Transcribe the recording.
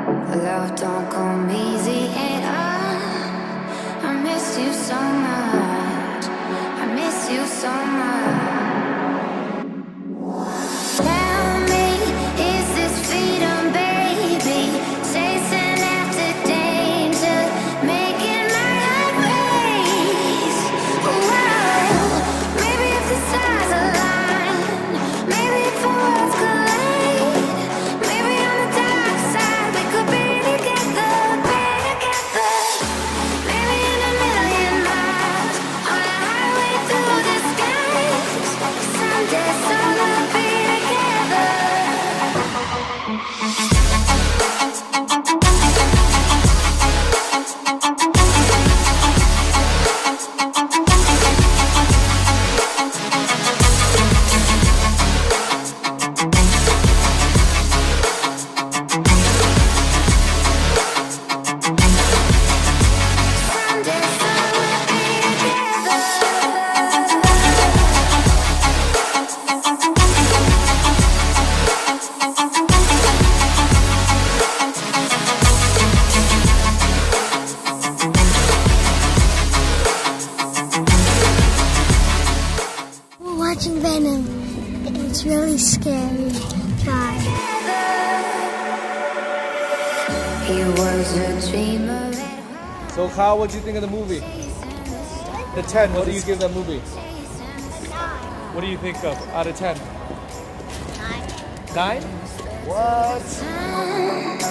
Love don't come easy at all. I miss you so much. I miss you so much. Tell me, is this freedom, baby? Chasing after danger, making my heart race. Whoa, maybe if the stars align, maybe if the worlds collide, maybe on the dark side we could be together, maybe in a million miles on a highway through the skies. Someday, we'll be together. We're watching Venom. It's really scary. Bye. He was a dreamer. So Kyle, what do you think of the movie? The 10, what do you give that movie? 9. What do you think of out of 10? 9. 9? What?